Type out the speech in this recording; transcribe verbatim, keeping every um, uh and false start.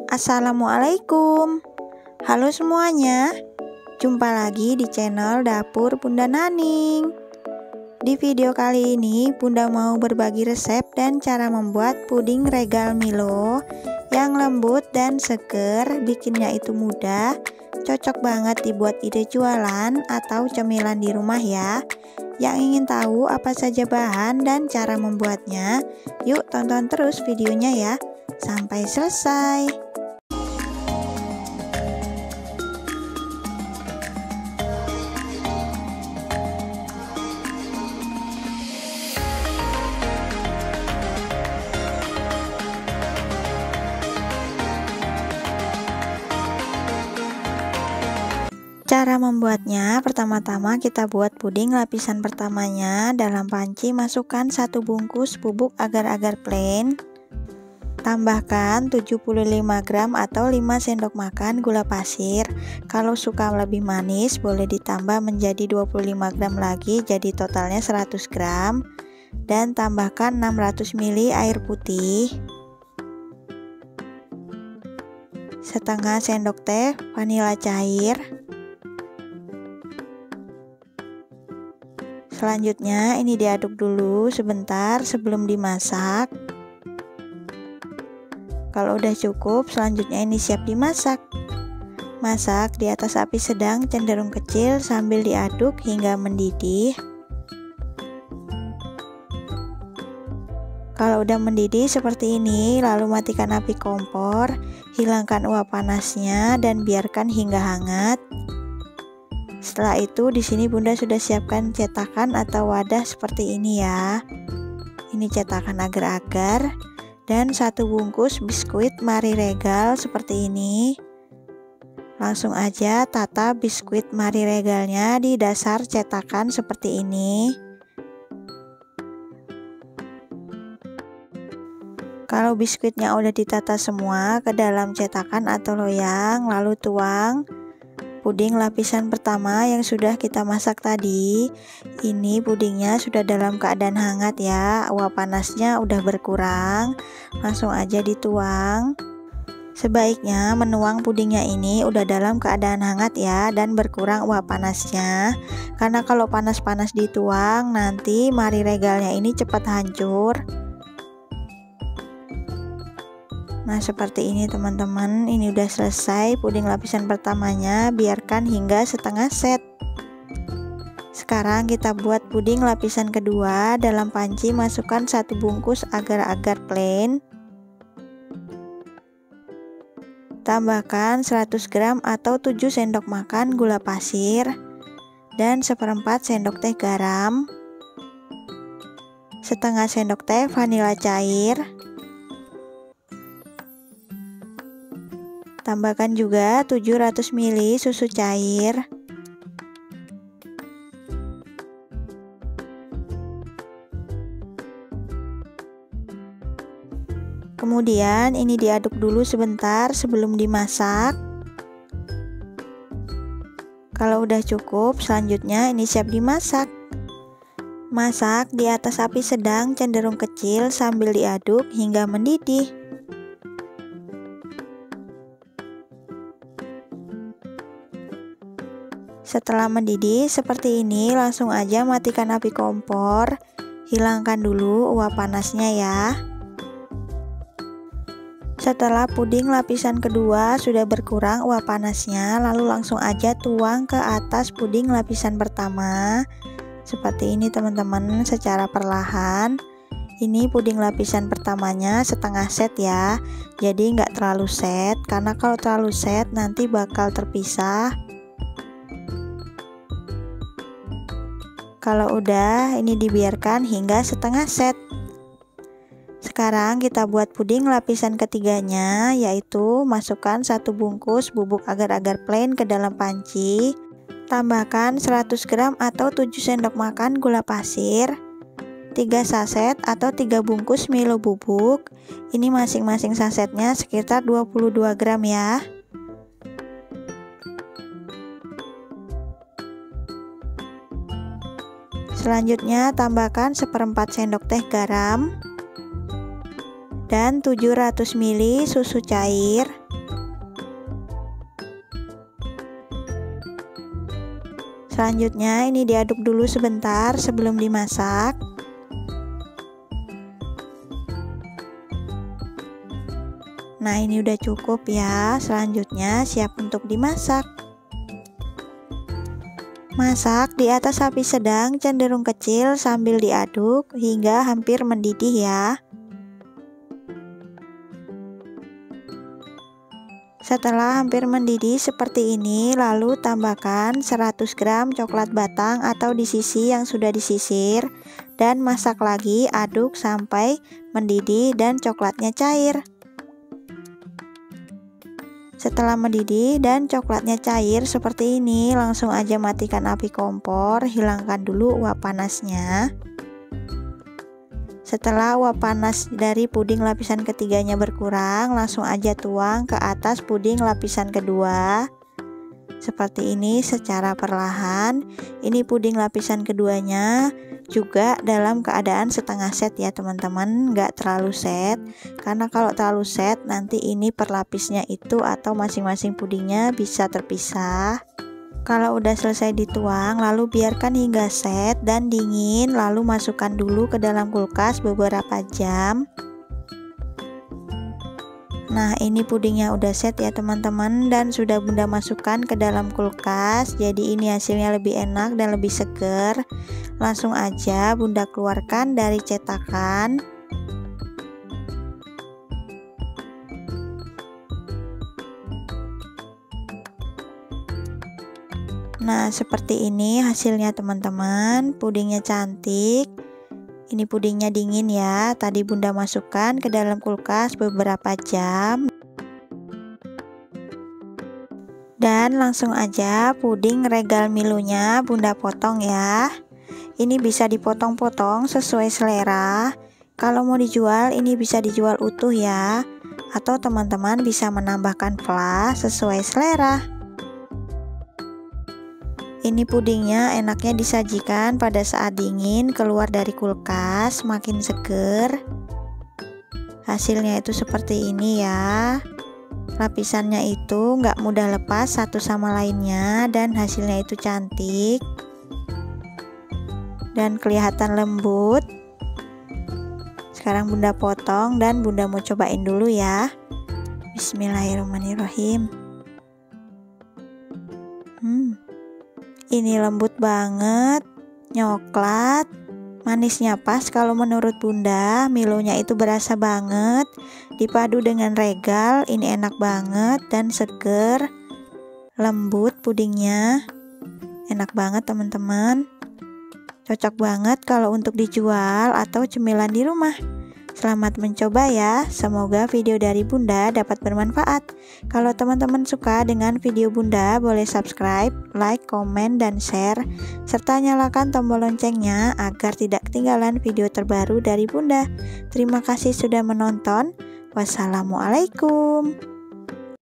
Assalamualaikum. Halo semuanya. Jumpa lagi di channel Dapur Bunda Naning. Di video kali ini Bunda mau berbagi resep dan cara membuat puding regal Milo yang lembut dan seger. Bikinnya itu mudah, cocok banget dibuat ide jualan atau cemilan di rumah ya. Yang ingin tahu apa saja bahan dan cara membuatnya, yuk tonton terus videonya ya sampai selesai. Cara membuatnya, pertama-tama kita buat puding lapisan pertamanya. Dalam panci masukkan satu bungkus bubuk agar-agar plain. Tambahkan tujuh puluh lima gram atau lima sendok makan gula pasir. Kalau suka lebih manis boleh ditambah menjadi dua puluh lima gram lagi, jadi totalnya seratus gram. Dan tambahkan enam ratus mililiter air putih, setengah sendok teh vanila cair. Selanjutnya ini diaduk dulu sebentar sebelum dimasak. Kalau udah cukup, selanjutnya ini siap dimasak. Masak di atas api sedang cenderung kecil sambil diaduk hingga mendidih. Kalau udah mendidih seperti ini, lalu matikan api kompor, hilangkan uap panasnya dan biarkan hingga hangat. Setelah itu di sini Bunda sudah siapkan cetakan atau wadah seperti ini ya. Ini cetakan agar-agar dan satu bungkus biskuit Marie Regal seperti ini. Langsung aja tata biskuit Marie Regalnya di dasar cetakan seperti ini. Kalau biskuitnya udah ditata semua ke dalam cetakan atau loyang, lalu tuang puding lapisan pertama yang sudah kita masak tadi. Ini pudingnya sudah dalam keadaan hangat ya, uap panasnya udah berkurang. Langsung aja dituang. Sebaiknya menuang pudingnya ini udah dalam keadaan hangat ya, dan berkurang uap panasnya. Karena kalau panas-panas dituang, nanti Marie Regalnya ini cepat hancur. Nah seperti ini teman-teman, ini udah selesai puding lapisan pertamanya, biarkan hingga setengah set. Sekarang kita buat puding lapisan kedua. Dalam panci masukkan satu bungkus agar-agar plain. Tambahkan seratus gram atau tujuh sendok makan gula pasir dan seperempat sendok teh garam, setengah sendok teh vanila cair. Tambahkan juga tujuh ratus mililiter susu cair. Kemudian ini diaduk dulu sebentar sebelum dimasak. Kalau udah cukup, selanjutnya ini siap dimasak. Masak di atas api sedang cenderung kecil sambil diaduk hingga mendidih. Setelah mendidih seperti ini, langsung aja matikan api kompor, hilangkan dulu uap panasnya ya. Setelah puding lapisan kedua sudah berkurang uap panasnya, lalu langsung aja tuang ke atas puding lapisan pertama. Seperti ini teman-teman, secara perlahan. Ini puding lapisan pertamanya setengah set ya, jadi nggak terlalu set, karena kalau terlalu set nanti bakal terpisah. Kalau udah, ini dibiarkan hingga setengah set. Sekarang kita buat puding lapisan ketiganya, yaitu masukkan satu bungkus bubuk agar-agar plain ke dalam panci. Tambahkan seratus gram atau tujuh sendok makan gula pasir, tiga saset atau tiga bungkus Milo bubuk. Ini masing-masing sasetnya sekitar dua puluh dua gram ya. Selanjutnya tambahkan seperempat sendok teh garam dan tujuh ratus mililiter susu cair. Selanjutnya ini diaduk dulu sebentar sebelum dimasak. Nah, ini udah cukup ya. Selanjutnya siap untuk dimasak. Masak di atas api sedang cenderung kecil sambil diaduk hingga hampir mendidih ya. Setelah hampir mendidih seperti ini, lalu tambahkan seratus gram coklat batang atau disisi yang sudah disisir dan masak lagi, aduk sampai mendidih dan coklatnya cair. Setelah mendidih dan coklatnya cair seperti ini, langsung aja matikan api kompor, hilangkan dulu uap panasnya. Setelah uap panas dari puding lapisan ketiganya berkurang, langsung aja tuang ke atas puding lapisan kedua. Seperti ini secara perlahan. Ini puding lapisan keduanya juga dalam keadaan setengah set ya teman-teman, nggak terlalu set, karena kalau terlalu set nanti ini per lapisnya itu atau masing-masing pudingnya bisa terpisah. Kalau udah selesai dituang, lalu biarkan hingga set dan dingin, lalu masukkan dulu ke dalam kulkas beberapa jam. Nah, ini pudingnya udah set ya teman-teman, dan sudah Bunda masukkan ke dalam kulkas. Jadi ini hasilnya lebih enak dan lebih seger. Langsung aja Bunda keluarkan dari cetakan. Nah, seperti ini hasilnya teman-teman. Pudingnya cantik. Ini pudingnya dingin ya. Tadi Bunda masukkan ke dalam kulkas beberapa jam. Dan langsung aja puding regal milunya Bunda potong ya. Ini bisa dipotong-potong sesuai selera. Kalau mau dijual ini bisa dijual utuh ya. Atau teman-teman bisa menambahkan flas sesuai selera. Ini pudingnya enaknya disajikan pada saat dingin keluar dari kulkas, makin seger. Hasilnya itu seperti ini ya. Lapisannya itu nggak mudah lepas satu sama lainnya dan hasilnya itu cantik dan kelihatan lembut. Sekarang Bunda potong dan Bunda mau cobain dulu ya. Bismillahirrahmanirrahim. Hmm. Ini lembut banget, nyoklat, manisnya pas kalau menurut Bunda. Milonya itu berasa banget, dipadu dengan regal, ini enak banget dan seger, lembut pudingnya, enak banget teman-teman. Cocok banget kalau untuk dijual atau cemilan di rumah. Selamat mencoba ya, semoga video dari Bunda dapat bermanfaat. Kalau teman-teman suka dengan video Bunda, boleh subscribe, like, komen, dan share, serta nyalakan tombol loncengnya agar tidak ketinggalan video terbaru dari Bunda. Terima kasih sudah menonton. Wassalamualaikum.